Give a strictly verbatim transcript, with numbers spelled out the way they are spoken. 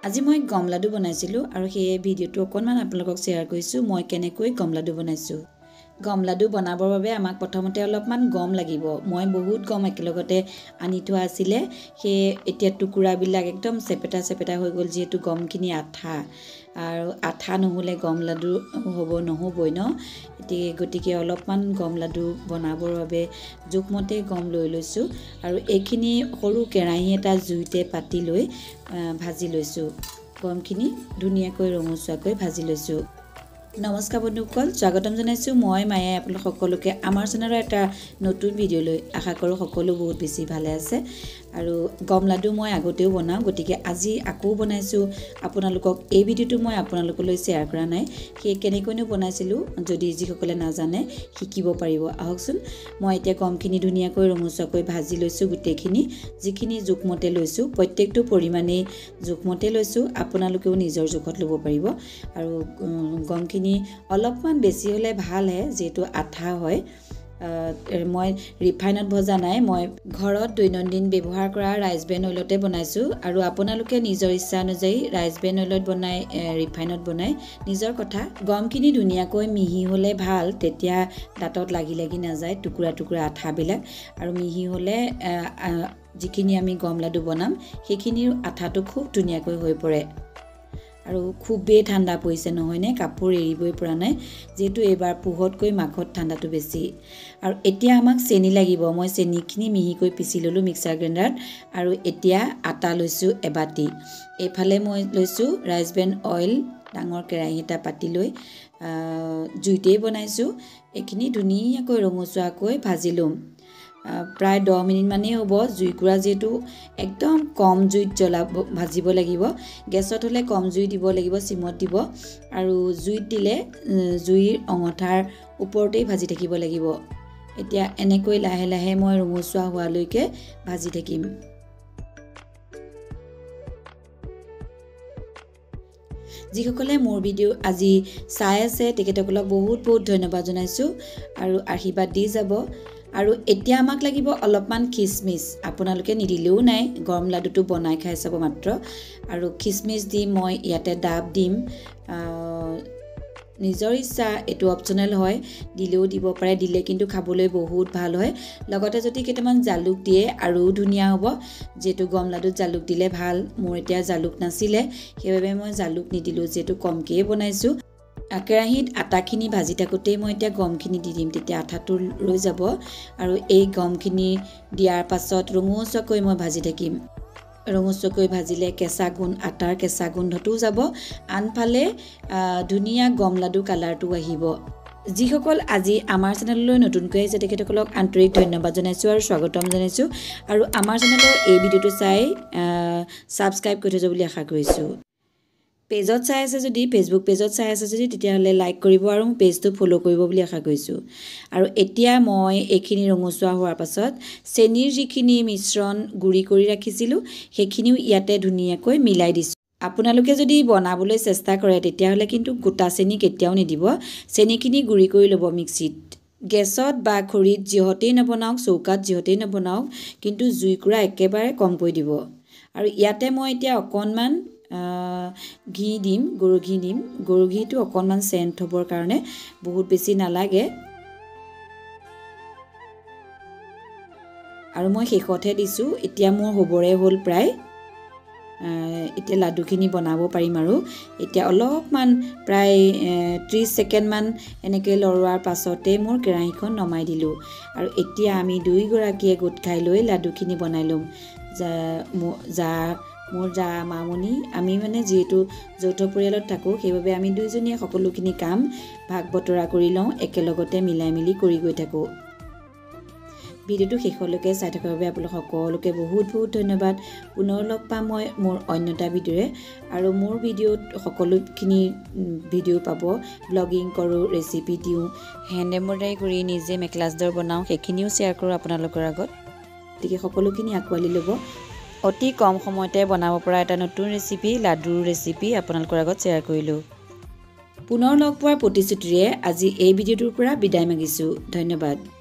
আজি মই গম লাডু বনাইছিলো আৰু সেই ভিডিওটো অকনমান আপোনালোকক শেয়াৰ কৰিছো মই কেনেকৈ গম লাডু বনাইছো গম লাডু বনাবৰ বাবে আমাক প্ৰথমতে অলপমান গম লাগিব মই বহুত গম একেলগতে আনি থোৱা আছিল সেই এতিয়া টুকুৰা বিলাক একদম চেপেটা চেপেটা হৈ গল যেহেতু গমখিনি আঠা আৰু আঠা নহলে গম লাডু হ'ব নহবই ন এতি গটিকে অলপমান গম লাডু বনাবৰ বাবে জুকমতে গম লৈ লৈছো আৰু এইখিনি সৰু কেৰাহী এটা জুইতে পাতি লৈ ভাজি লৈছো গমখিনি ধুনিয়াকৈ ৰঙচুৱাকৈ ভাজি লৈছো নমস্কাৰ বন্ধুসকল স্বাগতম জনাইছো মই মায়ে আপোনালোক সকলোকে আমাৰ চেনেলৰ এটা নতুন ভিডিও লৈ আশা কৰো সকলো বহুত বেছি ভালে আছে আৰু গম লাডু মই আগতেও বনাও গটিকে আজি আকৌ বনাইছো আপোনালোকক এই ভিডিওটো মই আপোনালোকলৈ শেয়াৰ কৰা নাই সেই কেনেকৈনো বনাইছিলো যদি যিসকলে নাজানে শিকিব পাৰিব আহকচোন মই এতিয়া গমখিনি ধুনিয়াকৈ ৰঙচুৱাকৈ ভাজি লৈছো গুটেখিনি যিখিনি জুকমতে লৈছো প্ৰত্যেকটো পৰিমাণে জুকমতে লৈছো আপোনালোকেও নিজৰ জুখত ল'ব পাৰিব আৰু গমখিনি অলপমান বেছি হলে ভাল হে যেটো আঠা হয় মই ৰিফাইনত ভজা নাই মই ঘৰত দৈনন্দিন ব্যৱহাৰ কৰা ৰাইচ ব্ৰেন অইলতে বনাইছো আৰু আপোনালোকে নিজৰ ইচ্ছা অনুযায়ী ৰাইচ ব্ৰেন অইলত বনাই ৰিফাইনত বনাই নিজৰ কথা গমখিনি ধুনিয়াকৈ মিহি হলে ভাল তেতিয়া দাঁতত লাগি লাগি না যায় টুকুৰা টুকুৰা আঠা বিলাক আৰু মিহি হলে যিখিনি আমি গম লাডু বনাম সেইখিনিৰ আঠাটো খুব ধুনিয়াকৈ হৈ পৰে আৰু খুবই ঠাণ্ডা পৰিছে নহয়নে কাপোৰ এৰিবই পৰা নাই যেটো এবাৰ পুহতকৈ মাখত ঠাণ্ডাটো বেছি আৰু এতিয়া আমাক চেনি লাগিব মই চেনিখিনি মিহিকৈ পিছি ললো মিক্সাৰ গ্ৰাইণ্ডাৰত আৰু এতিয়া আটা লৈছো এবাটি এফালে মই লৈছো ৰাইচ ব্ৰেন অইল ডাঙৰ কেৰাহী এটা পাতি লৈ জুইতে বনাইছো এখিনি ধুনিয়াকৈ ৰঙচুৱাকৈ ভাজি লম প্ৰায় দহ মিনিট মানে হ'ব জুইকুৰা যেটো একদম কম জুইত জ্বলা ভাজিব লাগিব গেছত হলে কম জুই দিব লাগিব সিমত দিব আৰু জুইত দিলে জুইৰ অঙঠাৰ ওপৰতেই ভাজি থাকিব লাগিব এতিয়া এনেকৈ লাহে লাহে মই ৰঙচুৱা হোৱালৈকে ভাজি থাকিম যিসকলে মোৰ ভিডিও আজি চাই আছে তেখেতসকলক বহুত বহুত ধন্যবাদ জনাইছো আৰু আশীৰ্বাদ দি যাব আৰু এতিয়া আমাক লাগিব অলপমান খিসমিস আপোনালোকে নিদিলেও নাই গৰম লাডুটো বনাই খাই চাব মাত্ৰ আৰু খিসমিস দি মই ইয়াতে ডাব দিম নিজৰ ইচ্ছা এটো অপচনেল হয় দিলেও দিব পাৰে দিলে কিন্তু খাবলৈ বহুত ভাল হয় লগতে যদি কেইটামান জালুক দিয়ে আৰু ধুনিয়া হ'ব যেটো গম লাডুত জালুক দিলে ভাল মোৰ এতিয়া জালুক নাছিলে সেইবাবে মই জালুক নিদিলো যেটো কমকে বনাইছো কেৰাহীত আটাখিনি ভাজি থাকোতে মই এতিয়া গমখিনি দি দিম তেতিয়া আঠাটো ৰৈ যাব আৰু এই গমখিনি দিয়াৰ পাছত ৰঙচুৱাকৈ মই ভাজি থাকিম ৰঙচুৱাকৈ ভাজিলে কেঁচা গুণ আটাৰ কেঁচা গোন্ধটো যাব আনফালে ধুনিয়া গম লাডু কালাৰটো আহিব যিসকল আজি আমাৰ চেনেললৈ নতুনকৈ আহিছে তেখেতসকলক আন্তৰিক ধন্যবাদ জনাইছো আৰু স্বাগতম জনাইছো আৰু আমাৰ চেনেলৰ এই ভিডিওটো চাই সাবস্ক্ৰাইব কৰি থৈ যাব বুলি আশা কৰিছো পেজত চাই আছে যদি ফেসবুক পেজত চাই আছে যদি তেতিয়া হলে লাইক কৰিব আৰু পেজটো ফলো কৰিব বুলি আশা কৰিছো আৰু এতিয়া মই এইখিনি ৰঙচুৱা হোৱাৰ পাছত চেনিৰ যিখিনি মিশ্ৰণ গুৰি কৰি ৰাখিছিলো সেইখিনিও ইয়াতে ধুনিয়াকৈ মিলাই দিছো আপোনালোকে যদি বনাবলৈ চেষ্টা কৰে তেতিয়া হলে কিন্তু গোটা চেনি কেতিয়াও নিদিব চেনিখিনি গুৰি কৰি লব মিক্সিত গেছত বা খৰিত যিহতেই নবনাওক চৌকাত যিহতেই নবনাওক কিন্তু জুইকুৰা একেবাৰে কমকৈ দিব আৰু ইয়াতে মই এতিয়া অকনমান ঘি দিম গৰু ঘি দিম গৰু ঘিটো অকনমান সেন্ট হ'বৰ কাৰণে বহুত বেছি নালাগে আৰু মই শেষতহে দিছো এতিয়া মোৰ হ'বৰে হ'ল প্ৰায় এতিয়া লাডুখিনি বনাব পাৰিম আৰু এতিয়া অলপমান প্ৰায় ত্ৰিশ ছেকেণ্ড মান এনেকৈ লৰোৱাৰ পাছতে মোৰ কেৰাহীখন নমাই দিলো আৰু এতিয়া আমি দুই গৰাকীয়ে গোট খাই লৈ লাডুখিনি বনাই লম যা যা মোৰ যা মামনি আমি মানে যেটো যৌথ পৰিয়ালত থাকো সেইবাবে আমি দুইজনীয়ে সকলোখিনি কাম ভাগ বতৰা কৰি লওঁ একেলগতে মিলাই মিলি কৰি গৈ থাকো ভিডিওটো শেষলৈকে চাই থকাৰ বাবে আপোনালোক সকলোকে বহুত বহুত ধন্যবাদ পুনৰ লগ পাম মই মোৰ অন্যটা ভিডিওৰে আৰু মোৰ ভিডিওত সকলোখিনি ভিডিও পাব ব্লগিং কৰো ৰেচিপি দিও হেণ্ড এমব্ৰইডাৰী কৰি নিজে মেখেলাজৰ বনাও সেইখিনিও শেয়াৰ কৰো আপোনালোকৰ আগত গতিকে সকলোখিনি আকোৱালি ল'ব অতি কম সময়তে বনাব পৰা এটা নতুন ৰেচিপি লাডুৰ ৰেচিপি আপোনালোকৰ আগত শেয়াৰ কৰিলো পুনৰ লগ পোৱাৰ প্ৰতিশ্ৰুতিৰে আজি এই ভিডিওটোৰ পৰা বিদায় মাগিছো ধন্যবাদ